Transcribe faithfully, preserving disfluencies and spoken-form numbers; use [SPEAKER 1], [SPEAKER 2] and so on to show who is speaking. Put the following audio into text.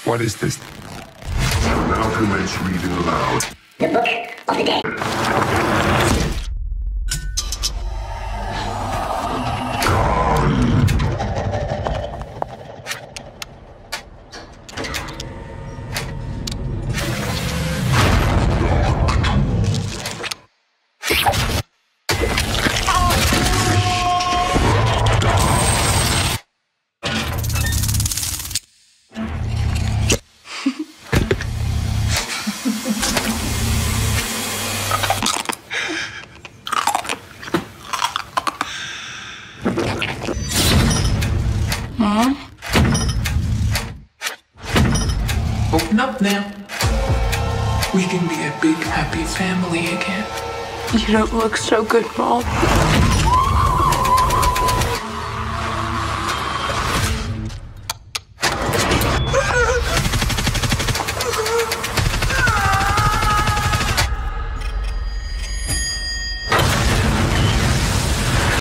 [SPEAKER 1] What is this?
[SPEAKER 2] Now commence reading aloud.
[SPEAKER 3] The book of the dead.
[SPEAKER 4] Mom? Open up now. We can be a big, happy family again.
[SPEAKER 5] You don't look so good, Mom.